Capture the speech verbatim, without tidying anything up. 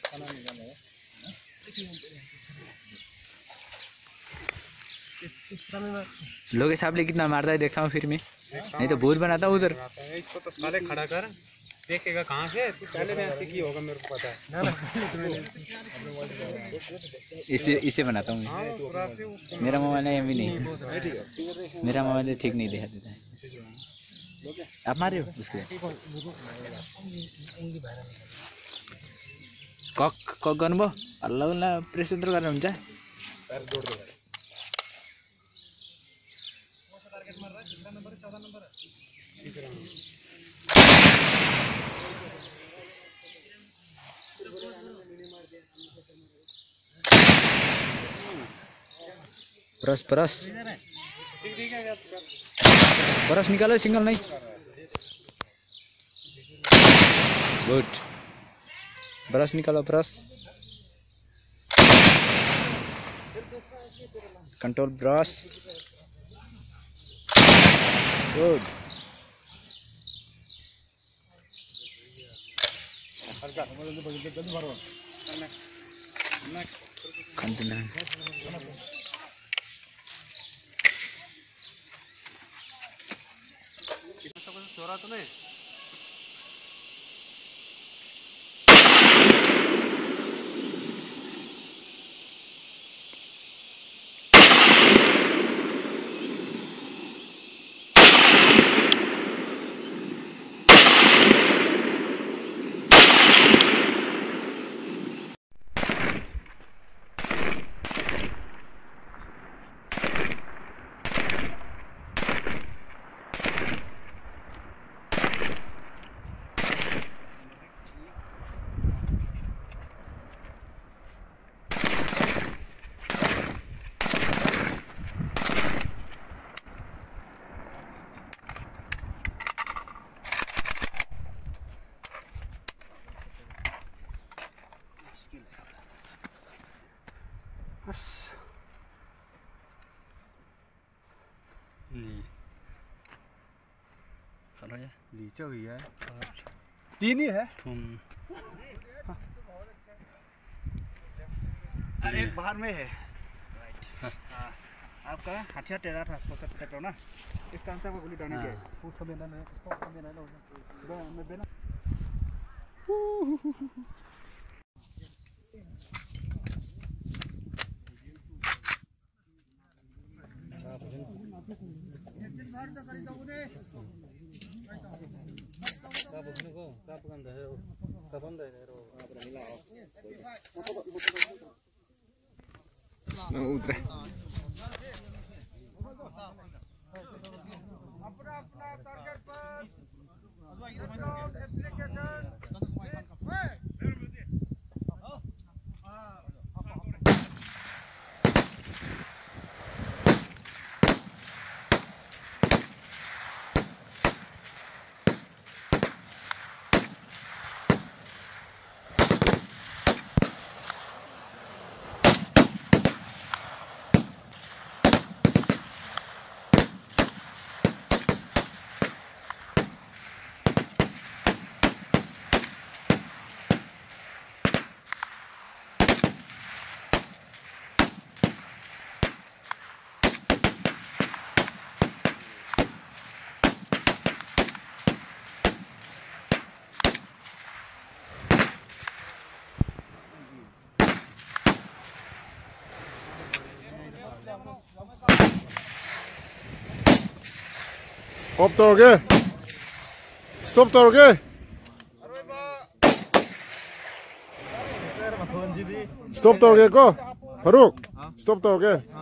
लोग साहब ले कितना मारता है देखता हूँ फिर मैं, नहीं तो भूत बनाता हूँ उधर। इसको तो साले खड़ा कर, देखेगा कहाँ से तू, पहले में ऐसे की होगा मेरे को पता है। इसे इसे बनाता हूँ मैं। मेरा मोबाइल है अभी नहीं, मेरा मोबाइल ठीक नहीं दिखा देता है। आप मारे हो उसके कक कक गर्नुभयो हल्ला उल्ला प्रेस यत्रो गरेर हुन्छ। ब्रश ब्रश ब्रश निकालो सिंगल नहीं। गुड, ब्रश निकालो brush, control brush, good. Continue. चोरा तो नहीं lì sao nói lì chơi gì ấy tín đi hả thùng एक बाहर में है। आपका हथियार टेढ़ा था पकड़ो ना, इसका आंसर को गोली डालनी चाहिए। फूट का बेना है, स्टॉप का बेना है, मैं बेना उतरे अपना अपना टारगेट पर Stop torge. Stop torge. Stop torge ko. Faruk. Stop torge.